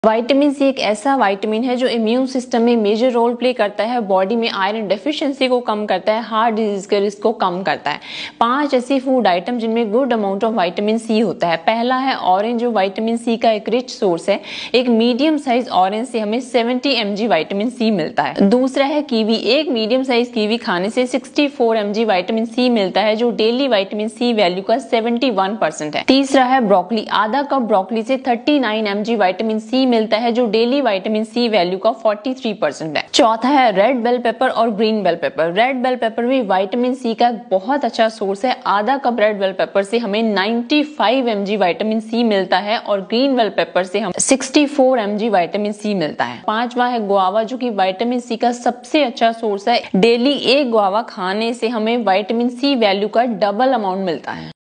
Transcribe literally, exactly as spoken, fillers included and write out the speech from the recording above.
Vitamin C एक ऐसा vitamin है जो इम्यून सिस्टम में मेजर रोल प्ले करता है, बॉडी में आयरन डेफिशिएंसी को कम करता है, हार्ट डिजीज के रिस्क को कम करता है। पांच ऐसी फूड आइटम जिनमें good amount of vitamin C होता है। पहला है ऑरेंज, जो विटामिन सी का एक रिच सोर्स है। एक मीडियम साइज ऑरेंज से हमें seventy M G vitamin C मिलता है। दूसरा है कीवी, एक मीडियम साइज कीवी खाने से sixty four M G vitamin C मिलता है, जो डेली विटामिन सी वैल्यू का सेवेंटी वन परसेंट है। तीसरा है ब्रोकली, आधा कप ब्रोकली से thirty nine M G vitamin C मिलता है, जो डेली विटामिन सी वैल्यू का फोर्टी थ्री परसेंट है। चौथा है रेड बेल पेपर और green bell pepper. Red bell pepper भी विटामिन सी का बहुत अच्छा सोर्स है। आधा कप रेड बेल पेपर से हमें ninety five M G vitamin C मिलता है और ग्रीन बेल पेपर से हम sixty four M G vitamin C मिलता है। पांचवा है गुआवा, जो कि विटामिन सी का सबसे अच्छा सोर्स है। डेली एक गुआवा खाने से हमें विटामिन सी वैल्यू का डबल अमाउंट मिलता है।